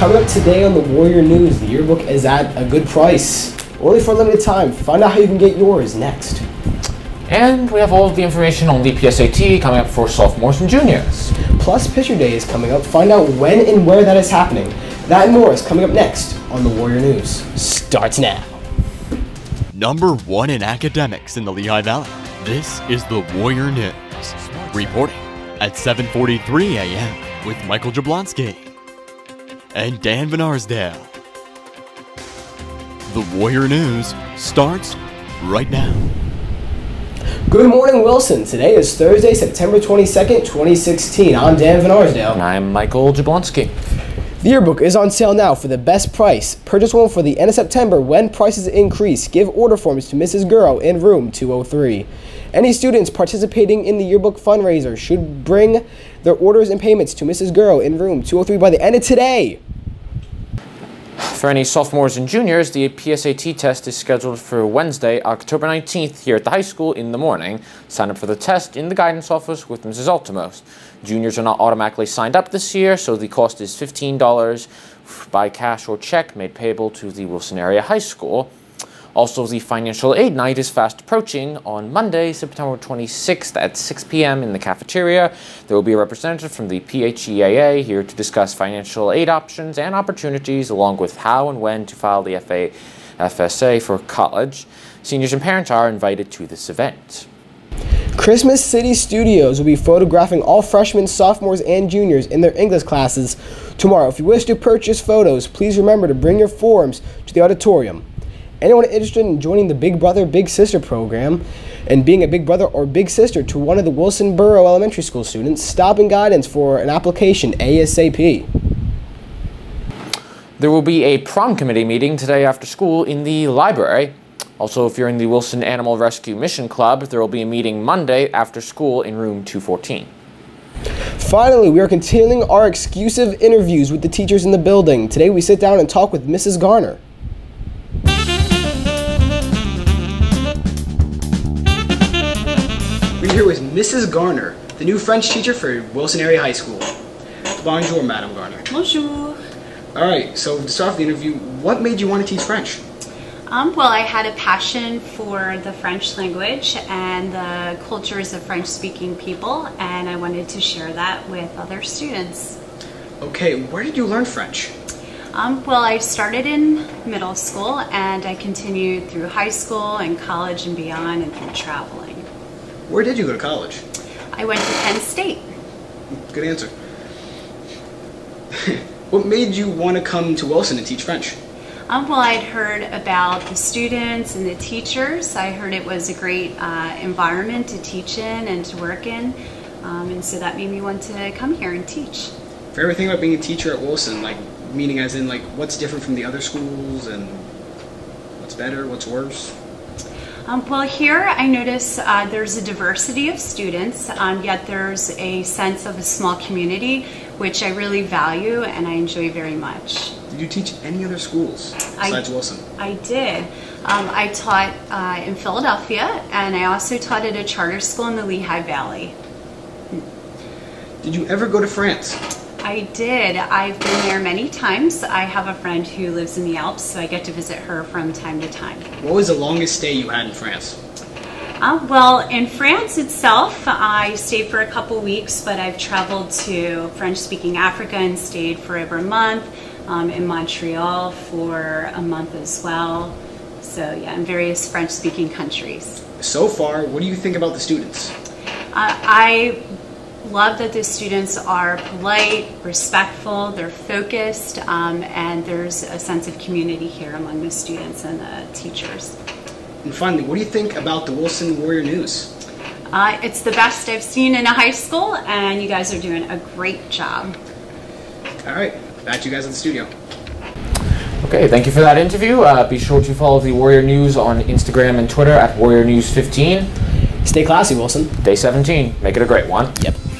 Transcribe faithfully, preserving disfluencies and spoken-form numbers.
Coming up today on the Warrior News, the yearbook is at a good price. Only for a limited time. Find out how you can get yours next. And we have all of the information on the P S A T coming up for sophomores and juniors. Plus, Picture Day is coming up. Find out when and where that is happening. That and more is coming up next on the Warrior News. Starts now. Number one in academics in the Lehigh Valley. This is the Warrior News. Reporting at seven forty-three a m with Michael Jablonski and Dan Van Arsdale. The Warrior News starts right now. Good morning, Wilson. Today is Thursday, September twenty-second, twenty sixteen. I'm Dan Van Arsdale. And I'm Michael Jablonski. The yearbook is on sale now for the best price. Purchase one for the end of September when prices increase. Give order forms to Missus Gurrow in room two oh three. Any students participating in the yearbook fundraiser should bring their orders and payments to Missus Gurrow in room two oh three by the end of today. For any sophomores and juniors, the P S A T test is scheduled for Wednesday, October nineteenth here at the high school in the morning. Sign up for the test in the guidance office with Missus Altimos. Juniors are not automatically signed up this year, so the cost is fifteen dollars by cash or check made payable to the Wilson Area High School. Also, the financial aid night is fast approaching on Monday, September twenty-sixth at six p m in the cafeteria. There will be a representative from the P H E A A here to discuss financial aid options and opportunities, along with how and when to file the F A F S A for college. Seniors and parents are invited to this event. Christmas City Studios will be photographing all freshmen, sophomores, and juniors in their English classes tomorrow. If you wish to purchase photos, please remember to bring your forms to the auditorium. Anyone interested in joining the Big Brother, Big Sister program and being a big brother or big sister to one of the Wilson Borough Elementary School students, stop in guidance for an application ASAP. There will be a prom committee meeting today after school in the library. Also, if you're in the Wilson Animal Rescue Mission Club, there will be a meeting Monday after school in room two fourteen. Finally, we are continuing our exclusive interviews with the teachers in the building. Today we sit down and talk with Missus Garner. We're here with Missus Garner, the new French teacher for Wilson Area High School. Bonjour, Madame Garner. Bonjour. All right, so to start off the interview, what made you want to teach French? Um, well, I had a passion for the French language and the cultures of French-speaking people, and I wanted to share that with other students. Okay, where did you learn French? Um, well, I started in middle school, and I continued through high school and college and beyond, and through traveling. Where did you go to college? I went to Penn State. Good answer. What made you want to come to Wilson and teach French? Um, well, I'd heard about the students and the teachers. I heard it was a great uh, environment to teach in and to work in, um, and so that made me want to come here and teach. Favorite thing about being a teacher at Wilson, like meaning as in like what's different from the other schools and what's better, what's worse? Um, well, here I notice uh, there's a diversity of students, um, yet there's a sense of a small community, which I really value and I enjoy very much. Did you teach any other schools besides I, Wilson? I did. Um, I taught uh, in Philadelphia, and I also taught at a charter school in the Lehigh Valley. Did you ever go to France? I did. I've been there many times. I have a friend who lives in the Alps, so I get to visit her from time to time. What was the longest stay you had in France? Uh, well, in France itself, I stayed for a couple weeks, but I've traveled to French-speaking Africa and stayed for over a month, um, in Montreal for a month as well. So yeah, in various French-speaking countries. So far, what do you think about the students? Uh, I love that the students are polite, respectful, they're focused, um, and there's a sense of community here among the students and the teachers. And finally, what do you think about the Wilson Warrior News? Uh, it's the best I've seen in a high school, and you guys are doing a great job. All right, back to you guys in the studio. Okay, thank you for that interview. Uh, be sure to follow the Warrior News on Instagram and Twitter at Warrior News fifteen. Stay classy, Wilson. Day seventeen. Make it a great one. Yep.